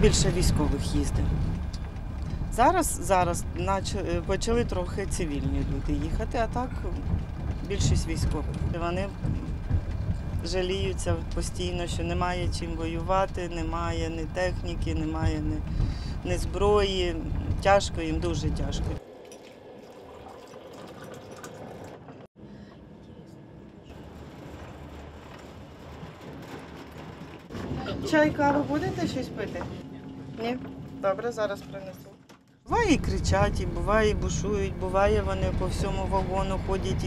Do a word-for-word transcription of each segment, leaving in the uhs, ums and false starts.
більше військових їздить. Зараз, зараз почали трохи цивільні люди їхати, а так більшість військових. Вони жаліються постійно, що немає чим воювати, немає ні техніки, немає ні, ні зброї. Тяжко їм, дуже тяжко. Чай, каву будете щось пити? Ні? Добре, зараз принесу. Буває і кричать, і буває і бушують, буває вони по всьому вагону ходять. І...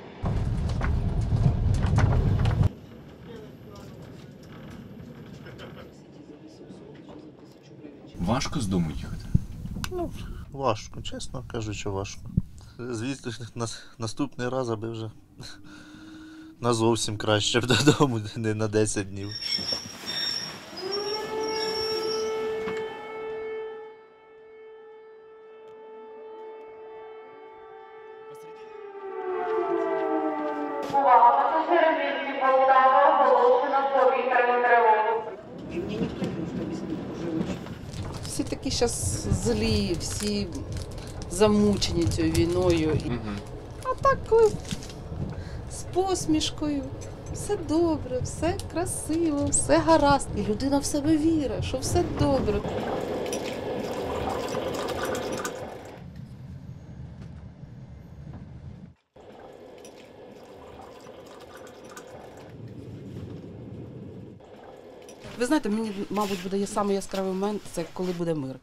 Важко з дому їхати? Ну, важко, чесно кажучи, важко. Звісно, наступний раз, аби вже на зовсім краще додому, не на десять днів. Увага, пасажири місті Полтава, оголошено повітряну тривогу. Всі такі зараз злі, всі замучені цією війною. Угу. А так коли з посмішкою, все добре, все красиво, все гаразд. І людина в себе вірить, що все добре. Ви знаєте, мені, мабуть, буде самий яскравий момент, це коли буде мир.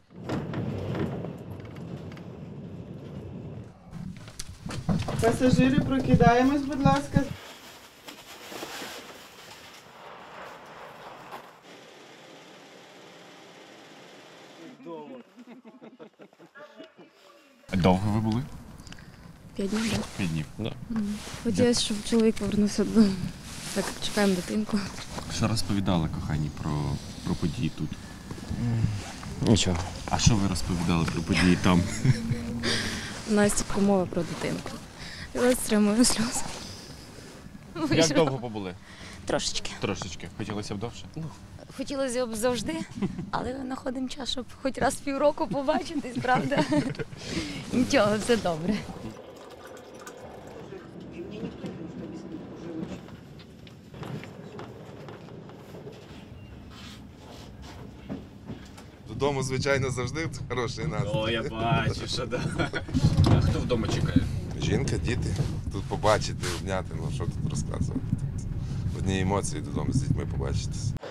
Пасажири, прокидаємось, будь ласка. Довго ви були? П'ять днів, так. П'ять днів. Да. Хотілося, щоб чоловік повернувся додому. Так, чекаємо дитинку. Що розповідали кохані про, про події тут? Нічого. А що ви розповідали про події там? У нас тільки мова про дитинку. Я стримую сльози. Як довго побули? Трошечки. Трошечки. Хотілося б довше? Хотілося б завжди, але знаходимо час, щоб хоч раз в півроку побачитись, правда? Нічого, все добре. Додому, звичайно, завжди хороший настрій. О, я бачу, що да. А хто вдома чекає? Жінка, діти. Тут побачити, обняти, ну що тут розказувати. Одні емоції додому з дітьми побачитися.